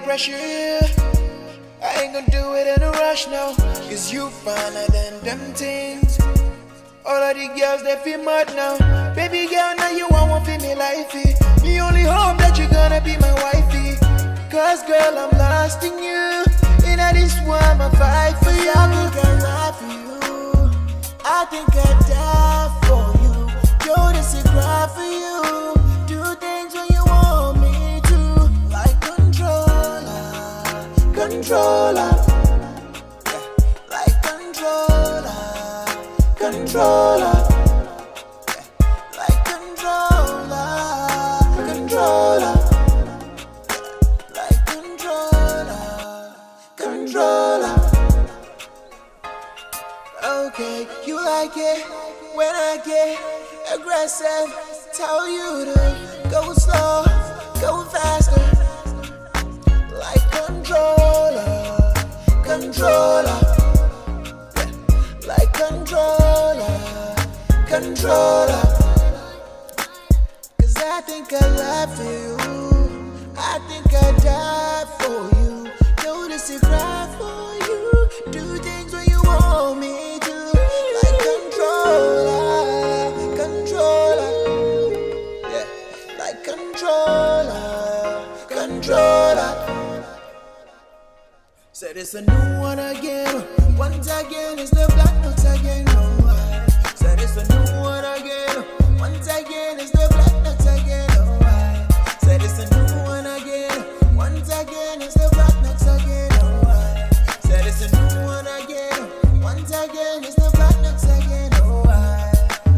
pressure. I ain't gonna do it in a rush now, cause you finer than them things. All of the girls, they feel mad now. Baby girl, now you want one for me lifey. Me only hope that you're gonna be my wifey. Cause girl, I'm lost in you. In this one, I fight for you. I think I die for you. I think I die for you. Yo, this is cry for you. Do things when you want me to. Like controller, controller. Yeah. Like controller, controller. Yeah. Like controller, controller. Like controller, controller. Okay, you like it when I get aggressive. Tell you to go slow, go faster. Like controller, controller. Yeah. Like controller, controller. Cause I think I lie for you. I think I die for you. Notice if cry for you. Do things when you want me to. Like controller, controller. Yeah, like controller, controller. Said it's a new one again. Once again, it's the black notes again. No, I said it's a new one again. Once again, it's the black notes again. No, I said it's a new one again. Once again, it's the black notes again. No, I said it's a new one again. Once again, it's the black notes again. No, I.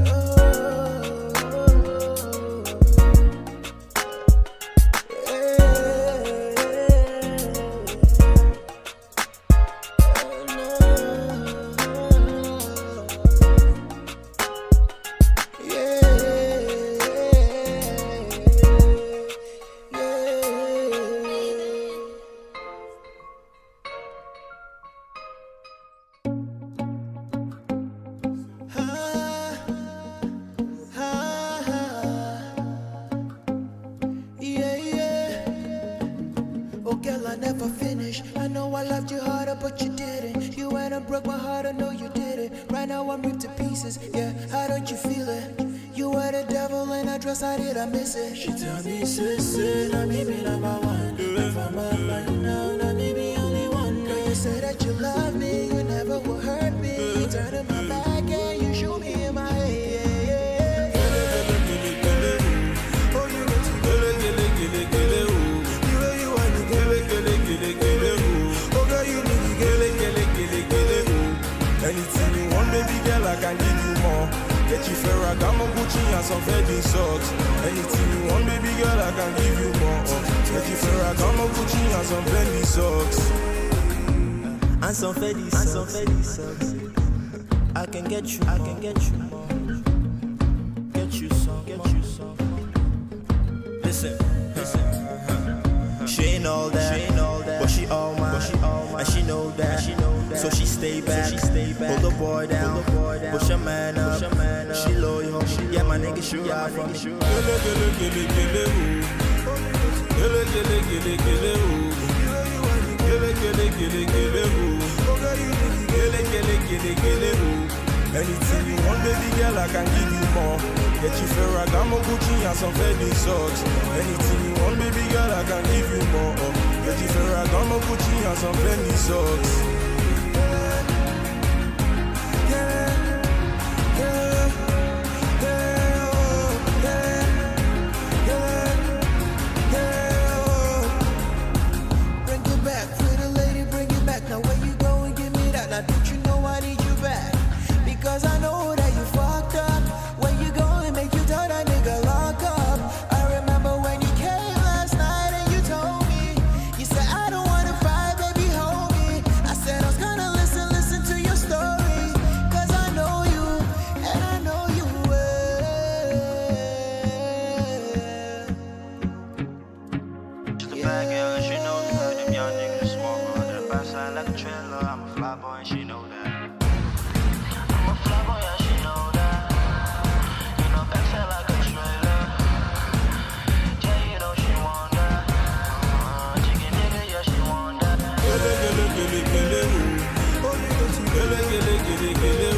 She tell me, sis, now me be number one. If I'm up right now, now me be only one. Girl, you say that you love me, you never will hurt me. You turn in my back and you shoot me in my head. Oh, you got to gele. You know you want to gele. Oh, girl, you need to gele. Anything you want, baby girl, I can give you more. Get you Ferragamo, Gucci, and some Fendi socks. Anything you want, baby girl, I can give you more. Get you Ferragamo, Gucci, and some Fendi socks. And some Fendi socks. I can get you more. Get you some. Listen. She ain't all that, but she all mine. And she know that, so she stay back. Hold the boy down, push a man up. She loyal, yeah, my nigga sure ride for me. Anything you want, baby girl, I can give you more. Get you Ferragamo, Gucci, and some Fendi socks. Anything you want, baby girl, I can give you more. Get you Ferragamo, Gucci, and some Fendi socks. Bring it back, pretty lady, bring it back. Now where you going, give me that. Now don't you know I need you back? Because I know that you fucked up. Where you going, make you tell that nigga lock up. I remember when you came last night and you told me, you said I don't wanna fight, baby, hold me. I said I was gonna listen to your story. Cause I know you, and I know you well. She's a bad girl and she know that. Them young niggas smoke on the backside like a trailer. I'm a fly boy and she know that. Gele, gele, gele, gele,